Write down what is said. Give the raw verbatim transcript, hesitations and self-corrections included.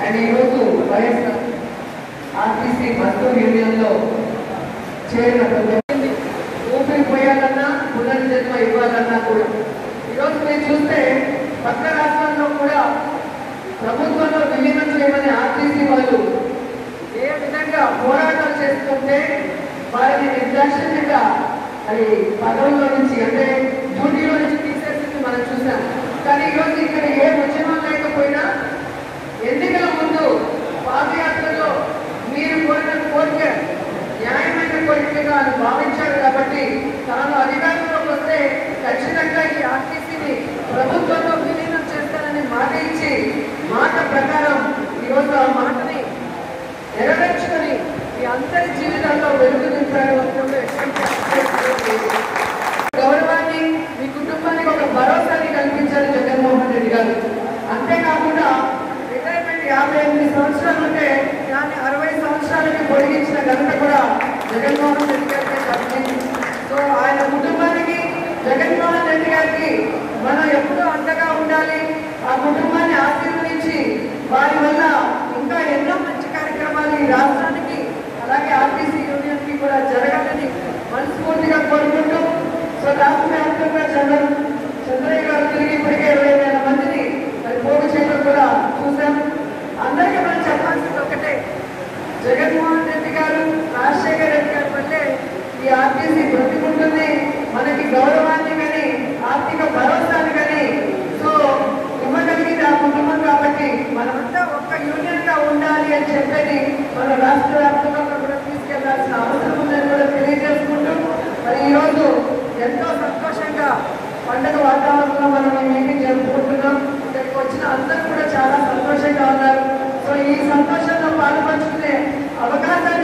And ఈరోజు వైఎస్ఆర్ఆర్టీసీ మజ్దూర్ యూనియన్లో చేరిన ప్రతి ఊపిరి పోయాలన్నా పునర్జన్మ ఇవ్వాలన్నా కూడా ఈరోజు మీరు చూస్తే పక్క రాష్ట్రాల్లో కూడా ప్రభుత్వంలో విలీనం చేయమని ఆర్టీసీ వాళ్ళు ఏ విధంగా పోరాటాలు చేస్తుంటే వారిని నిర్దాక్షిణ్యంగా అది పదవుల్లో నుంచి అంటే డ్యూటీలో నుంచి తీసేసింది మనం చూసాం. కానీ ఈరోజు ఇక్కడ ఏ ఉద్యమం లేకపోయినా ఎన్నికల ముందు పాదయాత్రలో మీరు కోరిన కోరిక న్యాయమైన కోరికగా అని భావించారు కాబట్టి తాను అధికారంలోకి వస్తే ఖచ్చితంగా ఈ ఆర్టీసీని ప్రభుత్వంలో విలీనం చేస్తానని మాట ఇచ్చి మాట ప్రకారం ఈరోజు ఆ మాటని నెరవేర్చుకొని ఈ అందరి జీవితాల్లో వెలుగు నింపారు. గౌరవాన్ని మీ కుటుంబానికి ఒక భరోసాని కల్పించారు జగన్మోహన్ రెడ్డి గారు. అంతేకాకుండా రిటైర్మెంట్ యాభై ఎనిమిది సంవత్సరాలు ఉంటే దాన్ని అరవై సంవత్సరాలకి పొడిగించిన ఘనత కూడా జగన్మోహన్ రెడ్డి గారికి దక్కింది. సో ఆయన కుటుంబానికి జగన్మోహన్ రెడ్డి గారికి మనం ఎప్పుడూ అండగా ఉండాలి. ఆ కుటుంబాన్ని ఆశీర్వదించి వారి వల్ల ఇంకా ఎన్నో మంచి కార్యక్రమాలు ఈ రాష్ట్రానికి అలాగే ఆర్టీసీ యూనియన్ కి కూడా జరగాలని మనస్ఫూర్తిగా కోరుకుంటూ సో రాష్ట్ర వ్యాప్తంగా చంద్ర చంద్రయ్య గారు తిరిగి ఇప్పటికే ఇరవై వేల మందిని మరి పోగు చేయడం కూడా చూసాం. అందరికీ మనం చెప్పాల్సింది ఒకటే, జగన్మోహన్ రెడ్డి గారు రాజశేఖర రెడ్డి గారి వల్లే ఈ ఆర్టీసీ బ్రతికుంటుంది. మనకి గౌరవాన్ని కానీ ఆర్థిక భరోసాని కానీ సో ఇవ్వగలిగింది ఆ కుటుంబం. కాబట్టి మనమంతా ఒక్క యూనియన్ గా ఉండాలి అని చెప్పేది మన రాష్ట్ర వ్యాప్తంగా కూడా తీసుకెళ్లాల్సిన అవసరం ఉందని కూడా తెలియజేసుకుంటూ మరి ఈరోజు ఎంతో సంతోషంగా పండుగ వాతావరణంలో మనం ఈ మీటింగ్ జరుపుకుంటున్నాం. ఇక్కడికి వచ్చిన అందరూ కూడా చాలా సంతోషంగా ఉన్నారు. సో ఈ సంతోషంలో పాల్పంచుకునే అవకాశాలు